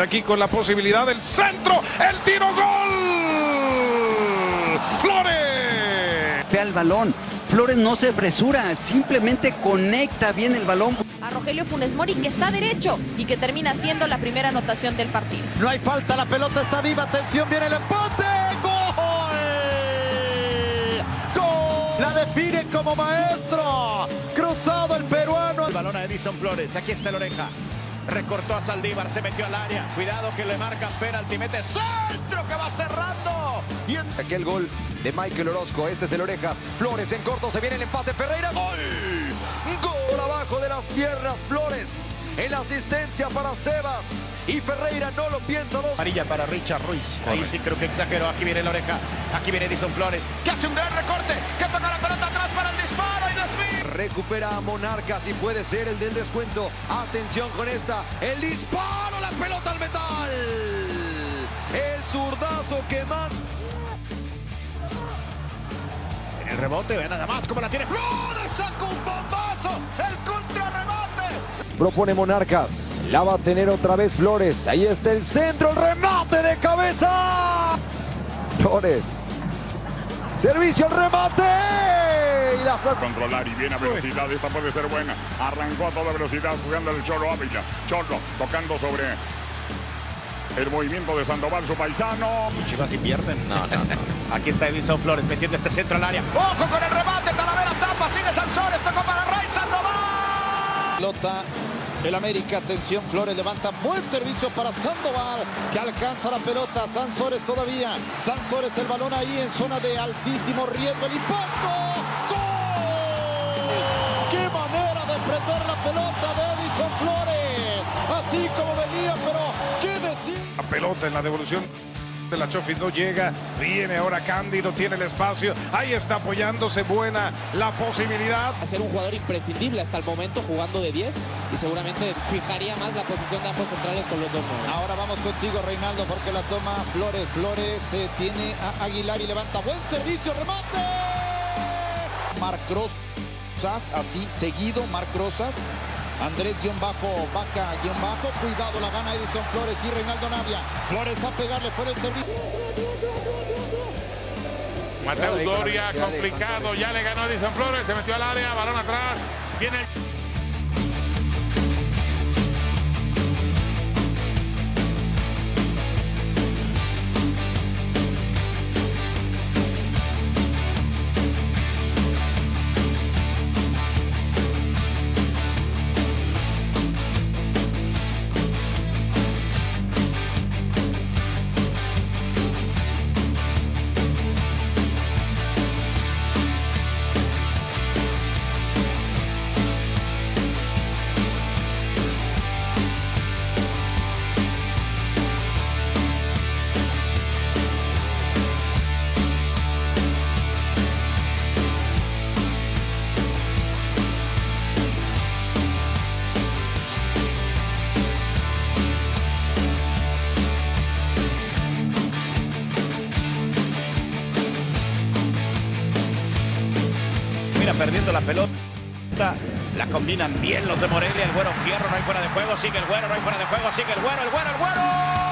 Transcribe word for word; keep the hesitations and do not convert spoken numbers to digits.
aquí con la posibilidad del centro, el tiro, gol. Flores. Ve al balón. Flores no se apresura, simplemente conecta bien el balón. A Rogelio Funes Mori, que está derecho y que termina siendo la primera anotación del partido. No hay falta, la pelota está viva, atención, viene el empate. ¡Gol! ¡Gol! La define como maestro. Cruzado el peruano. El balón a Edison Flores, aquí está el Oreja. Recortó a Saldívar, se metió al área. Cuidado que le marcan penalti, mete centro que va cerrando. Y en... Aquí el gol de Michael Orozco, este es el Orejas. Flores en corto, se viene el empate, Ferreira. ¡Gol! Gol abajo de las piernas, Flores. En la asistencia para Sebas. Y Ferreira no lo piensa dos. Amarilla para Richard Ruiz. Ahí sí creo que exageró. Aquí viene el Oreja. Aquí viene Edison Flores, que hace un gran recorte. Que toca la pelota atrás para el disparo. Y desvía. Recupera a Monarcas y puede ser el del descuento. Atención con esta. El disparo, la pelota al metal. El zurdazo que manda. En el rebote, ve nada más como la tiene Flores. Saca un bombazo. El contrarrebote. Propone Monarcas. La va a tener otra vez Flores. Ahí está el centro. El remate de cabeza. Flores. Servicio al remate. Y la controlar y viene a velocidad. Esta puede ser buena. Arrancó a toda velocidad jugando el Cholo Ávila. Cholo tocando sobre el movimiento de Sandoval, su paisano. Chivas y pierden. No, no, no. Aquí está Edison Flores metiendo este centro al área. Ojo con el remate. Talavera tapa. Sigue Sansores. Tocó para Ray Sandoval. Pelota, el América, atención, Flores levanta, buen servicio para Sandoval, que alcanza la pelota, Sansores todavía, Sansores el balón ahí en zona de altísimo riesgo, el impacto, ¡gol! ¡Qué manera de prender la pelota de Edison Flores! Así como venía, pero ¿qué decir? La pelota en la devolución de la Chofis no llega, viene ahora Cándido, tiene el espacio, ahí está apoyándose, buena la posibilidad. A ser un jugador imprescindible hasta el momento jugando de diez y seguramente fijaría más la posición de ambos centrales con los dos nueve. Ahora vamos contigo, Reinaldo, porque la toma Flores, Flores eh, tiene a Aguilar y levanta, buen servicio, remate. Marc Rosas, así seguido, Marc Rosas. Andrés guión bajo, Vaca guión bajo, cuidado, la gana Edison Flores y Reinaldo Navia. Flores a pegarle, fuera el servicio. Mateo Doria, complicado, ya le ganó Edison Flores, se metió al área, balón atrás, viene... Perdiendo la pelota, la combinan bien los de Morelia. El Güero Fierro, no hay fuera de juego, sigue el Güero, no hay fuera de juego, sigue el Güero, el Güero, el Güero.